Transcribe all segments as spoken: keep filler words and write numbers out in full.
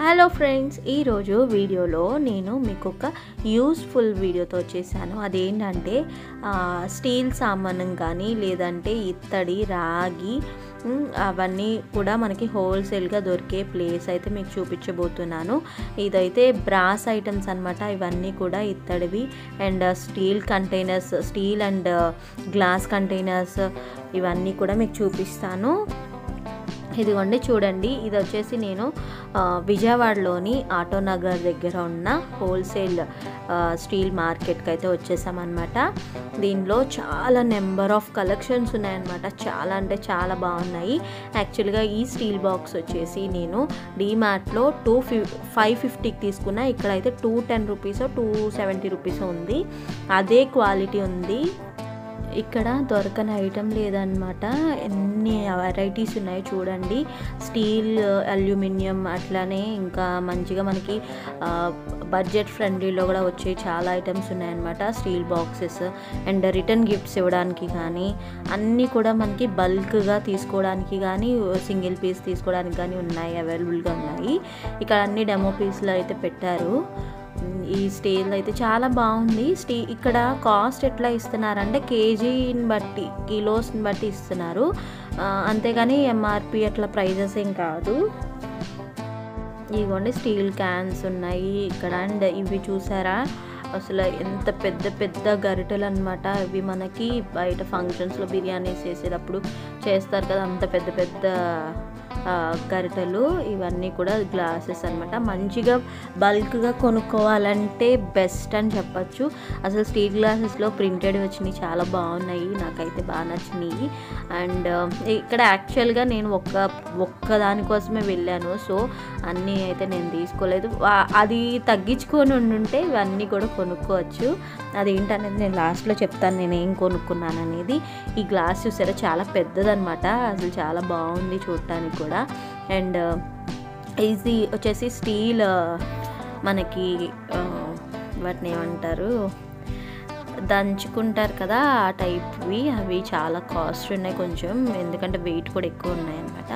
Hello friends, ఈరోజు వీడియోలో నేను మీకు ఒక యూస్ఫుల్ వీడియోతో వచ్చేసాను. అదేంటంటే స్టీల్ సామానం కానీ లేదంటే ఇత్తడి, రాగి అవన్నీ కూడా మనకి హోల్సేల్గా దొరికే ప్లేస్ అయితే మీకు చూపించబోతున్నాను. ఇదైతే బ్రాస్ ఐటమ్స్ అనమాట. ఇవన్నీ కూడా ఇత్తడివి and steel containers, steel and glass containers ఇవన్నీ కూడా మీకు చూపిస్తాను. ఇదిగోండి చూడండి, ఇది వచ్చేసి నేను విజయవాడలోని ఆటోనగర్ దగ్గర ఉన్న హోల్సేల్ స్టీల్ మార్కెట్కి అయితే వచ్చేసామన్నమాట. దీనిలో చాలా నెంబర్ ఆఫ్ కలెక్షన్స్ ఉన్నాయన్నమాట. చాలా అంటే చాలా బాగున్నాయి. యాక్చువల్గా ఈ స్టీల్ బాక్స్ వచ్చేసి నేను డీమార్ట్లో టూ ఫి ఫైవ్ ఫిఫ్టీకి తీసుకున్నా. ఇక్కడైతే two ten rupees two seventy rupees ఉంది. అదే క్వాలిటీ ఉంది. ఇక్కడ దొరకని ఐటెం లేదనమాట. ఎన్ని వెరైటీస్ ఉన్నాయో చూడండి. స్టీల్, అల్యూమినియం, అట్లానే ఇంకా మంచిగా మనకి బడ్జెట్ ఫ్రెండ్లీలో కూడా వచ్చే చాలా ఐటమ్స్ ఉన్నాయన్నమాట. Steel boxes and return gifts ఇవ్వడానికి కానీ అన్నీ కూడా మనకి బల్క్గా తీసుకోవడానికి కానీ సింగిల్ పీస్ తీసుకోవడానికి కానీ ఉన్నాయి, అవైలబుల్గా ఉన్నాయి. ఇక్కడ అన్ని డెమో పీస్లు అయితే పెట్టారు. ఈ స్టీల్ అయితే చాలా బాగుంది. స్టీ ఇక్కడ కాస్ట్ ఎట్లా ఇస్తున్నారంటే కేజీని బట్టి, కిలోస్ని బట్టి ఇస్తున్నారు, అంతేగాని ఎంఆర్పి అట్లా ప్రైజెస్ ఏం కాదు. ఇదిగోండి స్టీల్ క్యాన్స్ ఉన్నాయి ఇక్కడ. అండ్ ఇవి చూసారా, అసలు ఎంత పెద్ద పెద్ద గరిటెలు అనమాట. ఇవి మనకి బయట ఫంక్షన్స్లో బిర్యానీస్ చేసేటప్పుడు చేస్తారు కదా, అంత పెద్ద పెద్ద గరిటెలు. ఇవన్నీ కూడా గ్లాసెస్ అనమాట. మంచిగా బల్క్గా కొనుక్కోవాలంటే బెస్ట్ అని చెప్పచ్చు. అసలు స్టీల్ గ్లాసెస్లో ప్రింటెడ్ వచ్చినాయి, చాలా బాగున్నాయి, నాకైతే బాగా నచ్చినాయి. అండ్ ఇక్కడ యాక్చువల్గా నేను ఒక్క ఒక్క దానికోసమే వెళ్ళాను, సో అన్నీ అయితే నేను తీసుకోలేదు. అది తగ్గించుకొని ఉండుంటే ఇవన్నీ కూడా కొనుక్కోవచ్చు. అదేంటనేది నేను లాస్ట్లో చెప్తాను నేను ఏం కొనుక్కున్నాను అనేది. ఈ గ్లాస్ చూసారా, చాలా పెద్దదనమాట. అసలు చాలా బాగుంది చూడటానికి కూడా. అండ్ ఇది వచ్చేసి స్టీల్, మనకి వాటిని ఏమంటారు, దంచుకుంటారు కదా ఆ టైప్వి. అవి చాలా కాస్ట్ ఉన్నాయి కొంచెం, ఎందుకంటే వెయిట్ కూడా ఎక్కువ ఉన్నాయి అన్నమాట.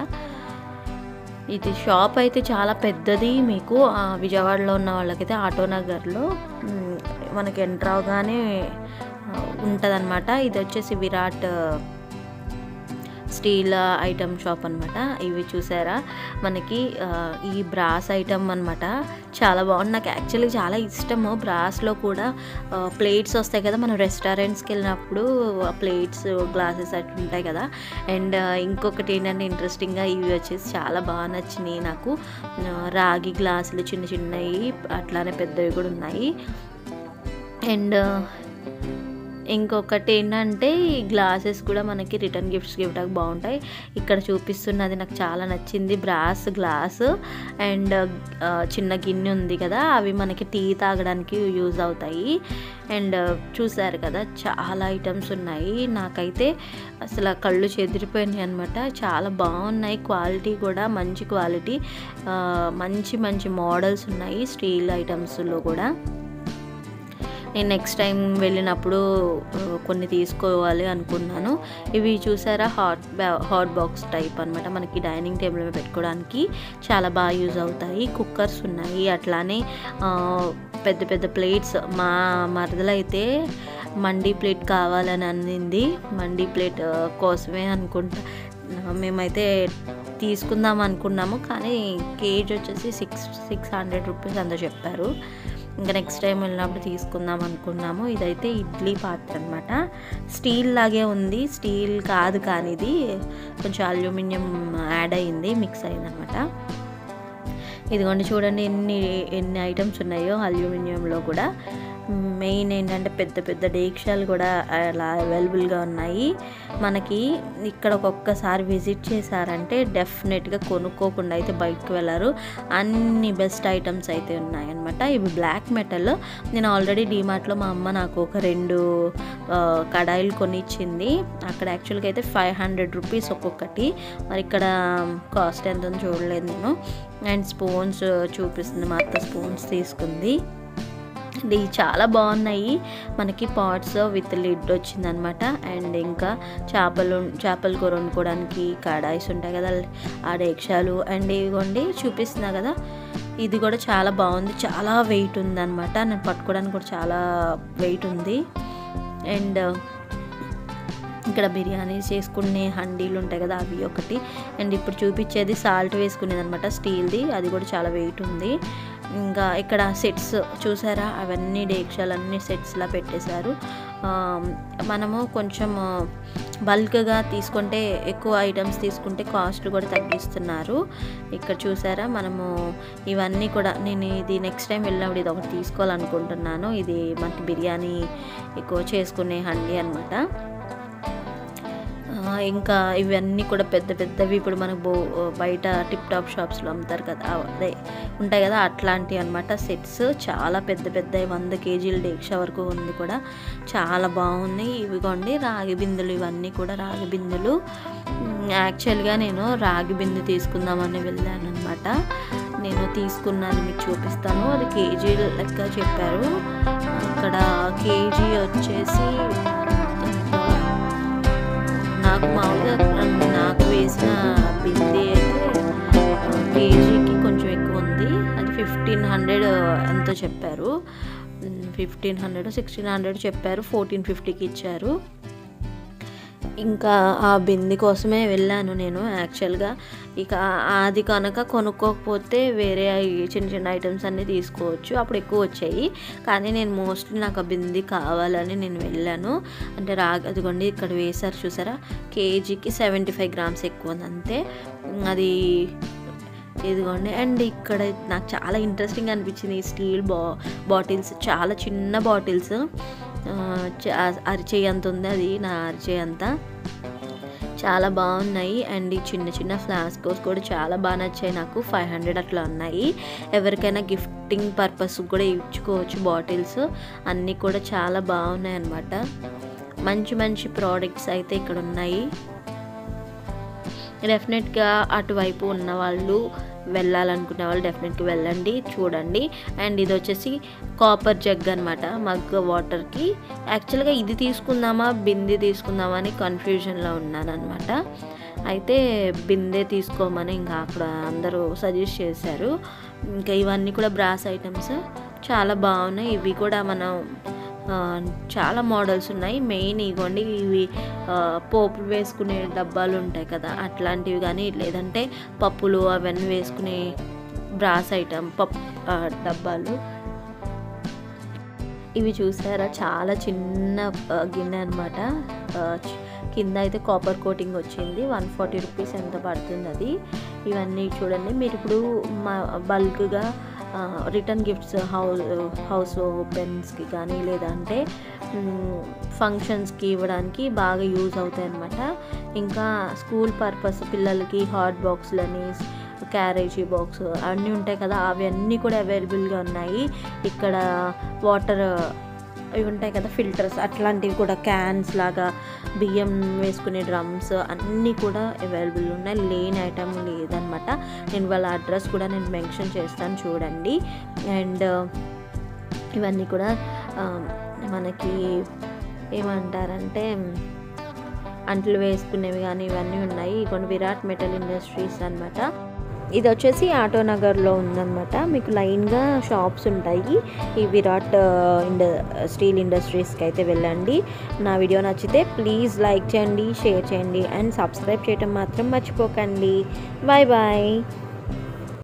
ఇది షాప్ అయితే చాలా పెద్దది. మీకు విజయవాడలో ఉన్న వాళ్ళకైతే ఆటోనగర్లో మనకి ఎంటర్ అవగానే ఉంటుంది అనమాట. ఇది వచ్చేసి విరాట్ స్టీల్ ఐటమ్ షాప్ అనమాట. ఇవి చూసారా, మనకి ఈ బ్రాస్ ఐటమ్ అనమాట. చాలా బాగుంది. నాకు యాక్చువల్లీ చాలా ఇష్టము. బ్రాస్లో కూడా ప్లేట్స్ వస్తాయి కదా, మనం రెస్టారెంట్స్కి వెళ్ళినప్పుడు ప్లేట్స్, గ్లాసెస్ అట్లా ఉంటాయి కదా. అండ్ ఇంకొకటి ఏంటంటే ఇంట్రెస్టింగ్గా ఇవి వచ్చేసి చాలా బాగా నచ్చినాయి నాకు. రాగి గ్లాసులు చిన్న చిన్నవి, అట్లానే పెద్దవి కూడా ఉన్నాయి. అండ్ ఇంకొకటి ఏంటంటే ఈ గ్లాసెస్ కూడా మనకి రిటర్న్ గిఫ్ట్స్ ఇవ్వడానికి బాగుంటాయి. ఇక్కడ చూపిస్తున్నది నాకు చాలా నచ్చింది. బ్రాస్ గ్లాస్ అండ్ చిన్న గిన్నె ఉంది కదా, అవి మనకి టీ తాగడానికి యూజ్ అవుతాయి. అండ్ చూసారు కదా, చాలా ఐటమ్స్ ఉన్నాయి. నాకైతే అసలు కళ్ళు చెదిరిపోయినాయి అనమాట. చాలా బాగున్నాయి, క్వాలిటీ కూడా మంచి క్వాలిటీ, మంచి మంచి మోడల్స్ ఉన్నాయి స్టీల్ ఐటమ్స్లో కూడా. నేను నెక్స్ట్ టైం వెళ్ళినప్పుడు కొన్ని తీసుకోవాలి అనుకున్నాను. ఇవి చూసారా, హాట్ హాట్ బాక్స్ టైప్ అనమాట. మనకి డైనింగ్ టేబుల్ మీద పెట్టుకోవడానికి చాలా బాగా యూజ్ అవుతాయి. కుక్కర్స్ ఉన్నాయి, అట్లానే పెద్ద పెద్ద ప్లేట్స్. మా మరదలైతే మండీ ప్లేట్ కావాలని అనింది. మండీ ప్లేట్ కోసమే అనుకుంటా మేమైతే తీసుకుందాం అనుకున్నాము, కానీ కేజీ వచ్చేసి సిక్స్ సిక్స్ హండ్రెడ్ రూపీస్ అంతా చెప్పారు. ఇంకా నెక్స్ట్ టైం వెళ్ళినప్పుడు తీసుకుందాం అనుకున్నాము. ఇదైతే ఇడ్లీ పాత్ర అనమాట. స్టీల్ లాగే ఉంది, స్టీల్ కాదు కానీ ఇది కొంచెం అల్యూమినియం యాడ్ అయ్యింది, మిక్స్ అయింది అనమాట. ఇదిగోండి చూడండి ఎన్ని ఎన్ని ఐటమ్స్ ఉన్నాయో అల్యూమినియంలో కూడా. మెయిన్ ఏంటంటే పెద్ద పెద్ద డేక్షాలు కూడా అలా అవైలబుల్గా ఉన్నాయి. మనకి ఇక్కడ ఒక్కొక్కసారి విజిట్ చేశారంటే డెఫినెట్గా కొనుక్కోకుండా అయితే బయటకు వెళ్ళారు. అన్ని బెస్ట్ ఐటమ్స్ అయితే ఉన్నాయన్నమాట. ఇవి బ్లాక్ మెటల్. నేను ఆల్రెడీ డీమార్ట్లో మా అమ్మ నాకు ఒక రెండు కడాయిలు కొనిచ్చింది. అక్కడ యాక్చువల్గా అయితే ఫైవ్ హండ్రెడ్ రూపీస్ ఒక్కొక్కటి. మరి ఇక్కడ కాస్ట్ ఎంత చూడలేదు నేను. అండ్ స్పూన్స్ చూపిస్తుంది, మా అత్త స్పూన్స్ తీసుకుంది. ఇవి చాలా బాగున్నాయి. మనకి పాట్స్ విత్ లిడ్ వచ్చిందనమాట. అండ్ ఇంకా చేపలు చేపల కూర వండుకోవడానికి కడాయిస్ ఉంటాయి కదా, ఆ డేక్షాలు. అండ్ ఇదిగోండి చూపిస్తున్నా కదా, ఇది కూడా చాలా బాగుంది. చాలా వెయిట్ ఉందన్నమాట. నేను పట్టుకోవడానికి కూడా చాలా వెయిట్ ఉంది. అండ్ ఇక్కడ బిర్యానీ చేసుకునే హండీలు ఉంటాయి కదా, అవి ఒకటి. అండ్ ఇప్పుడు చూపించేది సాల్ట్ వేసుకునేది అనమాట, స్టీల్ది. అది కూడా చాలా వెయిట్ ఉంది. ఇంకా ఇక్కడ సెట్స్ చూసారా, అవన్నీ డేక్షాలన్నీ సెట్స్లా పెట్టేశారు. మనము కొంచెం బల్క్గా తీసుకుంటే, ఎక్కువ ఐటమ్స్ తీసుకుంటే కాస్ట్ కూడా తగ్గిస్తున్నారు. ఇక్కడ చూసారా, మనము ఇవన్నీ కూడా నేను ఇది నెక్స్ట్ టైం వెళ్ళినప్పుడు ఇది ఒకటి తీసుకోవాలనుకుంటున్నాను. ఇది మనకి బిర్యానీ ఎక్కువ చేసుకునే హండీ అనమాట. ఇంకా ఇవన్నీ కూడా పెద్ద పెద్దవి, ఇప్పుడు మనకు బో బయట టిప్ టాప్ షాప్స్లో అమ్ముతారు కదా, అదే ఉంటాయి కదా, అట్లాంటివి అనమాట సెట్స్. చాలా పెద్ద పెద్ద వంద కేజీల డేక్షా వరకు ఉంది కూడా, చాలా బాగున్నాయి. ఇవిగోండి రాగి బిందులు, ఇవన్నీ కూడా రాగి బిందులు. యాక్చువల్గా నేను రాగి బిందు తీసుకుందామని వెళ్ళాను అనమాట. నేను తీసుకున్నాను, మీకు చూపిస్తాను. అది కేజీ లెక్క చెప్పారు. ఇక్కడ కేజీ వచ్చేసి నాకు మామూలుగా నాకు వేసిన బింది అయితే కేజీకి కొంచెం ఎక్కువ ఉంది. అది ఫిఫ్టీన్ హండ్రెడ్ ఎంతో చెప్పారు. ఫిఫ్టీన్ హండ్రెడ్ సిక్స్టీన్ హండ్రెడ్ చెప్పారు. ఫోర్టీన్ ఫిఫ్టీకి ఇచ్చారు. ఇంకా ఆ బింది కోసమే వెళ్ళాను నేను యాక్చువల్గా. ఇక అది కనుక కొనుక్కోకపోతే వేరే చిన్న చిన్న ఐటమ్స్ అన్నీ తీసుకోవచ్చు, అప్పుడు ఎక్కువ వచ్చాయి. కానీ నేను మోస్ట్లీ నాకు ఆ బింది కావాలని నేను వెళ్ళాను. అంటే రాగి, అదిగోండి ఇక్కడ వేశారు చూసారా, కేజీకి సెవెంటీ ఫైవ్ గ్రామ్స్ ఎక్కువ ఉంది అంతే. అది ఇదిగోండి. అండ్ ఇక్కడ నాకు చాలా ఇంట్రెస్టింగ్ అనిపించింది, ఈ స్టీల్ బా బాటిల్స్ చాలా చిన్న బాటిల్స్, అరిచేయి అంత ఉంది, అది నా అరిచేయి అంతా. చాలా బాగున్నాయి. అండ్ ఈ చిన్న చిన్న ఫ్లాస్కోస్ కూడా చాలా బాగా నచ్చాయి నాకు. ఫైవ్ హండ్రెడ్ అట్లా ఉన్నాయి. ఎవరికైనా గిఫ్టింగ్ పర్పస్ కూడా ఇచ్చుకోవచ్చు బాటిల్స్. అన్నీ కూడా చాలా బాగున్నాయి అన్నమాట. మంచి మంచి ప్రోడక్ట్స్ అయితే ఇక్కడ ఉన్నాయి. డెఫినెట్గా అటువైపు ఉన్న వాళ్ళు, వెళ్ళాలనుకునే వాళ్ళు డెఫినెట్గా వెళ్ళండి, చూడండి. అండ్ ఇది వచ్చేసి కాపర్ జగ్ అనమాట, మగ్ వాటర్కి. యాక్చువల్గా ఇది తీసుకుందామా బిందె తీసుకుందామా అని కన్ఫ్యూజన్లో ఉన్నాను అనమాట. అయితే బిందె తీసుకోమని ఇంకా అక్కడ అందరూ సజెస్ట్ చేశారు. ఇంకా ఇవన్నీ కూడా బ్రాస్ ఐటమ్స్ చాలా బాగున్నాయి. ఇవి కూడా మనం చాలా మోడల్స్ ఉన్నాయి. మెయిన్ ఇవ్వండి, ఇవి పోపులు వేసుకునే డబ్బాలు ఉంటాయి కదా, అట్లాంటివి. కానీ లేదంటే పప్పులు అవన్నీ వేసుకునే బ్రాస్ ఐటమ్ పప్పు డబ్బాలు. ఇవి చూసారా, చాలా చిన్న గిన్నె అనమాట. కింద అయితే కాపర్ కోటింగ్ వచ్చింది. వన్ ఫార్టీ రూపీస్ ఎంత పడుతుంది అది. ఇవన్నీ చూడండి మీరు. ఇప్పుడు మా బల్క్గా రిటర్న్ గిఫ్ట్స్ హౌస్ హౌస్ ఓపెన్స్కి కానీ లేదంటే ఫంక్షన్స్కి ఇవ్వడానికి బాగా యూజ్ అవుతాయి అన్నమాట. ఇంకా స్కూల్ పర్పస్ పిల్లలకి హాట్ బాక్స్లని, క్యారేజీ బాక్స్ అన్నీ ఉంటాయి కదా, అవన్నీ కూడా అవైలబుల్గా ఉన్నాయి. ఇక్కడ వాటర్ ఇవి ఉంటాయి కదా ఫిల్టర్స్, అట్లాంటివి కూడా క్యాన్స్ లాగా, బియ్యం వేసుకునే డ్రమ్స్ అన్నీ కూడా అవైలబుల్ ఉన్నాయి. లేని ఐటమ్ లేదనమాట. నేను వాళ్ళ అడ్రస్ కూడా నేను మెన్షన్ చేస్తాను చూడండి. అండ్ ఇవన్నీ కూడా మనకి ఏమంటారంటే అంట్లు వేసుకునేవి కానీ ఇవన్నీ ఉన్నాయి. కొన్ని విరాట్ మెటల్ ఇండస్ట్రీస్ అనమాట. ఇది వచ్చేసి ఆటో నగర్లో ఉందన్నమాట. మీకు లైన్గా షాప్స్ ఉంటాయి. ఈ విరాట్ ఇండ స్టీల్ ఇండస్ట్రీస్కి అయితే వెళ్ళండి. నా వీడియో నచ్చితే ప్లీజ్ లైక్ చేయండి, షేర్ చేయండి అండ్ సబ్స్క్రైబ్ చేయడం మాత్రం మర్చిపోకండి. Bye bye.